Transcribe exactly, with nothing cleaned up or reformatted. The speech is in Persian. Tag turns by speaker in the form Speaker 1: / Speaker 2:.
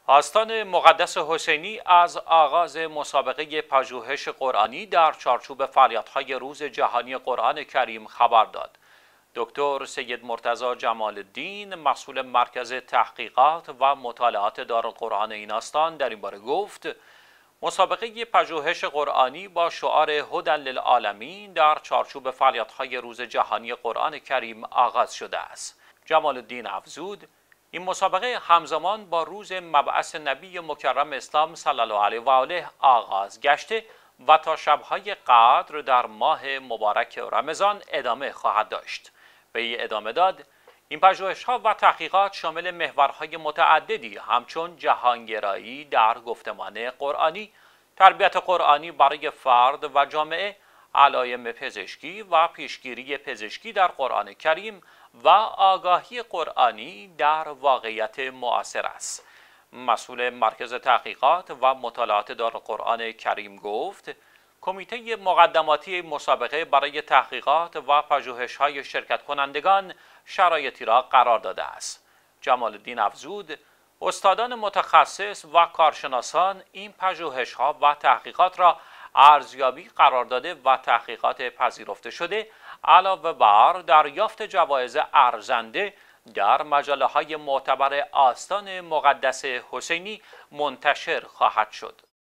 Speaker 1: آستان مقدس حسینی از آغاز مسابقه پژوهش قرآنی در چارچوب فعالیت‌های روز جهانی قرآن کریم خبر داد. دکتر سید مرتضی جمال الدین، مسئول مرکز تحقیقات و مطالعات دارالقرآن این آستان، در این باره گفت: مسابقه پژوهش قرآنی با شعار هدی للعالمین در چارچوب فعالیت‌های روز جهانی قرآن کریم آغاز شده است. جمال الدین افزود: این مسابقه همزمان با روز مبعث نبی مکرم اسلام صلی الله علیه و آله آغاز گشته و تا شب‌های قدر در ماه مبارک رمضان ادامه خواهد داشت. وی ادامه داد: این پژوهش‌ها و تحقیقات شامل محورهای متعددی همچون جهانگرایی در گفتمان قرآنی، تربیت قرآنی برای فرد و جامعه، علائم پزشکی و پیشگیری پزشکی در قرآن کریم و آگاهی قرآنی در واقعیت معاصر است. مسئول مرکز تحقیقات و مطالعات دارالقرآن کریم گفت: کمیته مقدماتی مسابقه برای تحقیقات و پژوهش‌های شرکت کنندگان شرایطی را قرار داده است. جمال الدین افزود: استادان متخصص و کارشناسان این پژوهش‌ها و تحقیقات را ارزیابی قرار داده و تحقیقات پذیرفته شده علاوه بر دریافت جوایز ارزنده در مجله‌های معتبر آستان مقدس حسینی منتشر خواهد شد.